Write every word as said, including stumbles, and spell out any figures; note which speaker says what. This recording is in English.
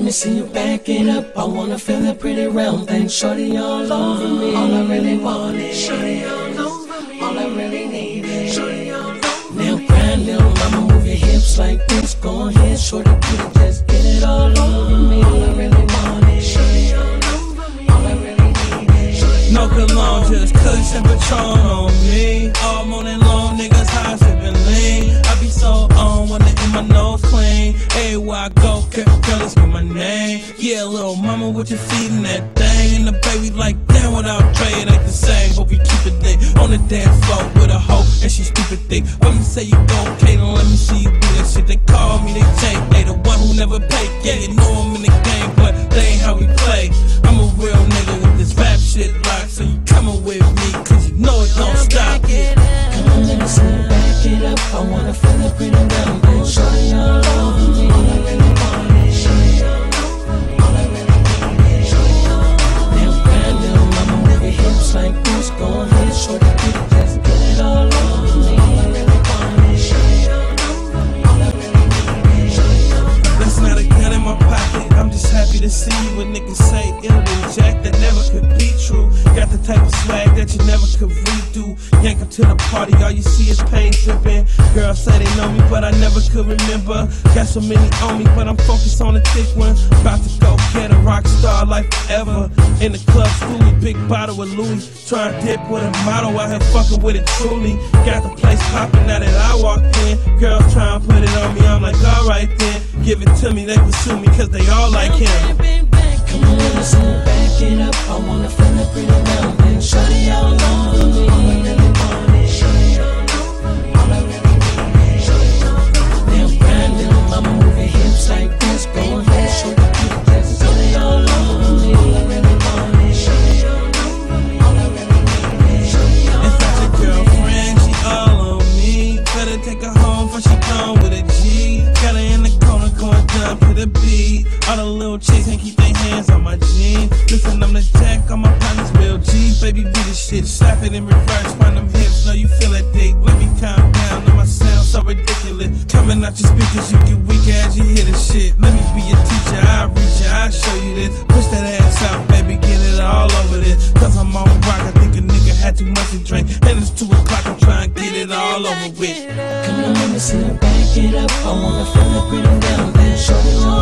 Speaker 1: me see you back it up. I wanna feel that pretty round thing. Shorty all over me. All I really want is shorty all over me. All I really need is shorty all over me. Now grind, little mama, move your hips like this. Go ahead, shorty, get it, just get it all over me. All I really want is shorty all over me. All I really need is shorty.
Speaker 2: No cologne, just Kush and Patron on me. All morning long, niggas high sippin' lean. I be so on, wanna get my nose clean. Everywhere I go, girl, it's with my name. Yeah, little mama, what you feedin' that thing? And the baby like, damn, without Dre, it ain't the same. Hope you keep it thick on the dance floor with a hoe, and she stupid thick. When you say you go, okay, then let me see you do that shit. They call me, they take, they the one who never paid. Yeah, you know I'm in the game, but they ain't how we play. I'm a real nigga with this rap shit locked, so you coming with me, cause you know it don't stop.
Speaker 1: Come on, let me see you back it up. I wanna feel that pretty round thing. Shorty all over me. All I really want is shorty all over me. All I really need is shorty all over me. Now grind, little mama, move your hips like this. Go ahead, shorty, get it, just get it all over me. All I really want is shorty all over me. All I really need is shorty all over me.
Speaker 2: That's not a gun in my pocket. I'm just happy to see you. When niggas say it'll be Jack, that never could be true. Got the type of swag that you never could redo. Yank up to the party, all you see is paint dripping. Girls say they know me, but I never could remember. Got so many on me, but I'm focused on the thick one. About to go get a rock star life forever. In the club, Stewie, big bottle of Louis. Try to dip with a model, out here fucking with it truly. Got the place popping now that I walked in. Girls try to put it on me, I'm like, alright then. Give it to me, they pursue me, cause they all like him.
Speaker 1: Come on, let me see you back it up. I wanna feel that pretty round thing. Shorty all over me. All I really want is shorty all over me. All I really need is shorty all over me. Now grind, little mama, move your hips like this. Go ahead, shorty, get it, just shorty all over me. All I really want is shorty all over me. All I really need is shorty all over me.
Speaker 2: If that's your girlfriend, she all on me. Better take her home before she gone with a G. Got her in the corner going down to the beat. All the little chicks can't keep their hands on my jeans. Listen, I'm the Jack, all my partners real G. Baby, be the shit, slap it in reverse, find them hips, know you feel that dick. Let me calm down, know my sound so ridiculous. Coming out your speakers, you get weak as you hear the shit. Let me be your teacher, I'll reach you, I'll show you this. Push that ass out, baby, get it all over this. Cause I'm on rock, I think a nigga had too much to drink. And it's two o'clock, I'm trying to get it all over with.
Speaker 1: Come on, let me see you back it up. I wanna feel that pretty round thing. Shorty all